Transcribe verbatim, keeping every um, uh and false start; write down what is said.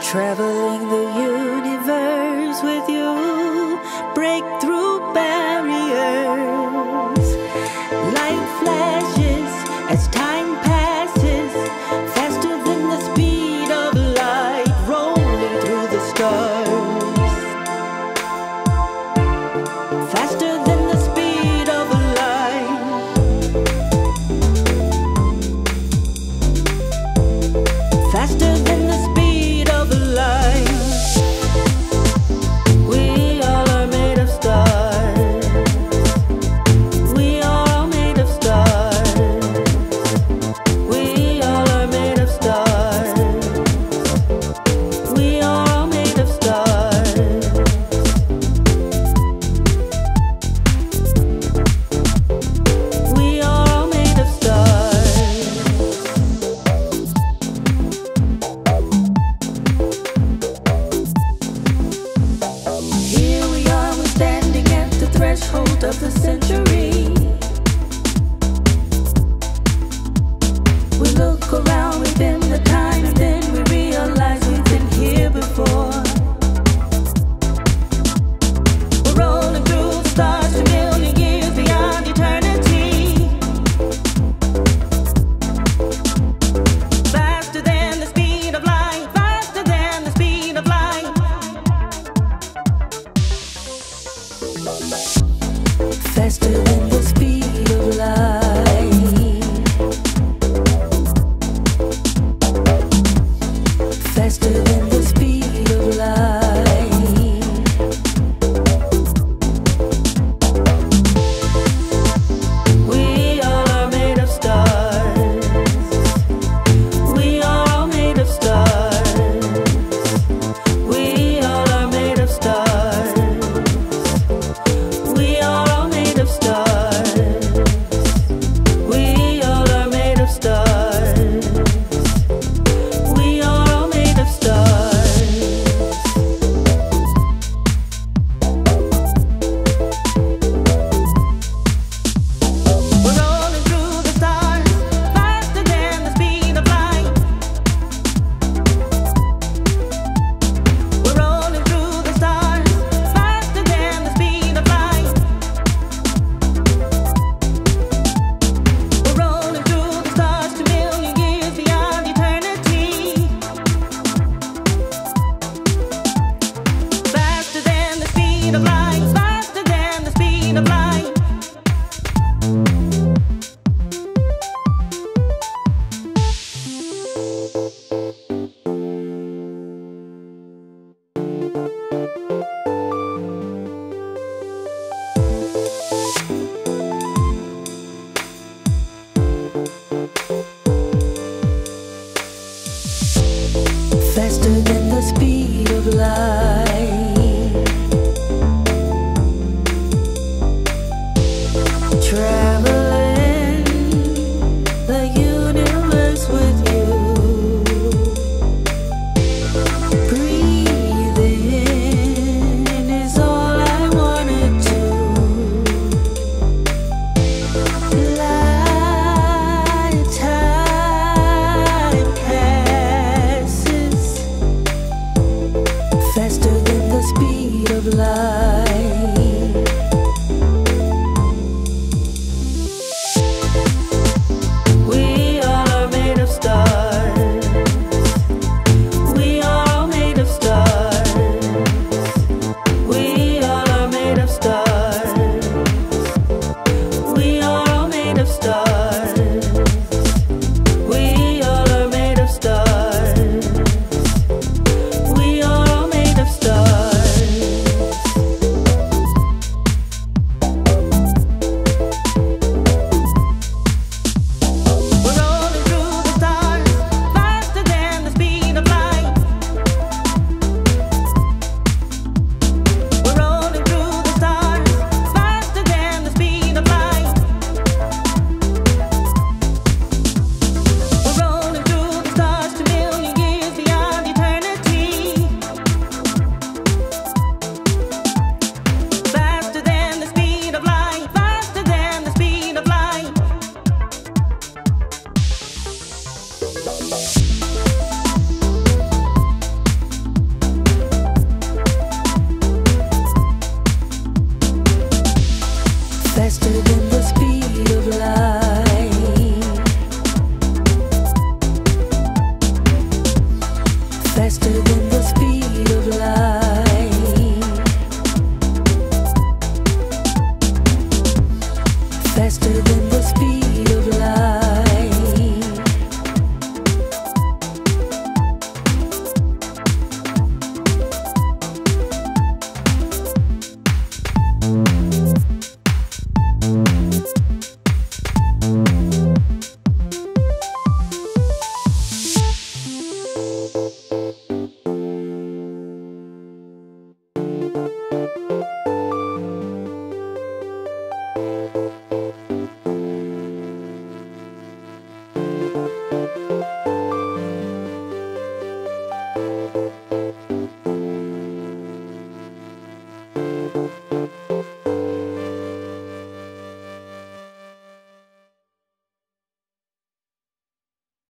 Traveling the universe with you, break through barriers. Light flashes as time passes, faster than the speed of light, rolling through the stars. Faster than the speed of light. Faster than the speed of light. We all are made of stars. We all made of stars. We all are made of stars. We all made of stars. We all made of stars. Here we are, we're standing at the threshold of the century. We look around within the time, and then we realize we've been here before. We're rolling through the stars a million years beyond eternity. Faster than the speed of light, faster than the speed of light. Faster than the speed of light. Faster than the speed of light. We all are made of stars. We all made of stars. We all are made of stars. We are all made of stars. faster than the speed of light, faster than the speed of light, faster than